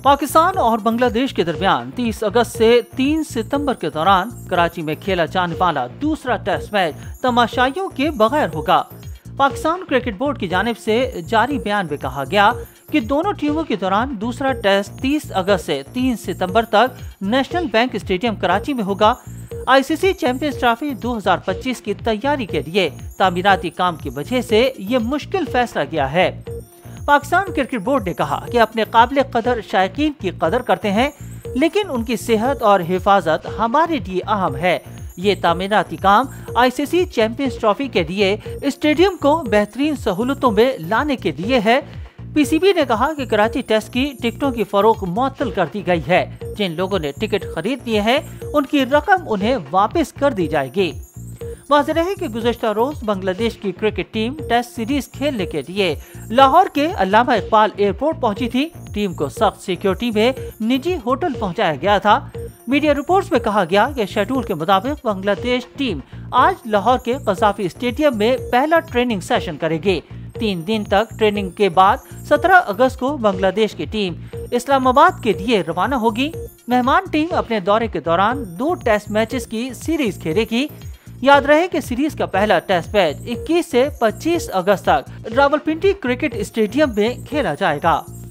पाकिस्तान और बांग्लादेश के दरमियान 30 अगस्त से 3 सितंबर के दौरान कराची में खेला जाने वाला दूसरा टेस्ट मैच तमाशाइयों के बगैर होगा। पाकिस्तान क्रिकेट बोर्ड की जानिब से जारी बयान में कहा गया कि दोनों टीमों के दौरान दूसरा टेस्ट 30 अगस्त से 3 सितंबर तक नेशनल बैंक स्टेडियम कराची में होगा। आईसीसी चैंपियंस ट्रॉफी 2025 की तैयारी के लिए तामीराती काम की वजह से ये मुश्किल फैसला किया है। पाकिस्तान क्रिकेट बोर्ड ने कहा कि अपने काबिल कदर शायकीन की कदर करते हैं, लेकिन उनकी सेहत और हिफाजत हमारे लिए अहम है। ये तामीराती काम आईसीसी चैंपियंस ट्रॉफी के लिए स्टेडियम को बेहतरीन सहूलतों में लाने के लिए है। पीसीबी ने कहा कि कराची टेस्ट की टिकटों की फरोख्त मुअत्तल कर दी गई है। जिन लोगों ने टिकट खरीद लिए हैं, उनकी रकम उन्हें वापस कर दी जाएगी। वाज़ेह है कि गुज़श्ता रोज बांग्लादेश की क्रिकेट टीम टेस्ट सीरीज खेलने के लिए लाहौर के अल्लामा इकबाल एयरपोर्ट पहुंची थी। टीम को सख्त सिक्योरिटी में निजी होटल पहुंचाया गया था। मीडिया रिपोर्ट्स में कहा गया कि शेड्यूल के मुताबिक बांग्लादेश टीम आज लाहौर के कज़ाफी स्टेडियम में पहला ट्रेनिंग सेशन करेगी। 3 दिन तक ट्रेनिंग के बाद 17 अगस्त को बांग्लादेश की टीम इस्लामाबाद के लिए रवाना होगी। मेहमान टीम अपने दौरे के दौरान 2 टेस्ट मैचेस की सीरीज खेलेगी। याद रहे कि सीरीज का पहला टेस्ट मैच 21 से 25 अगस्त तक रावलपिंडी क्रिकेट स्टेडियम में खेला जाएगा।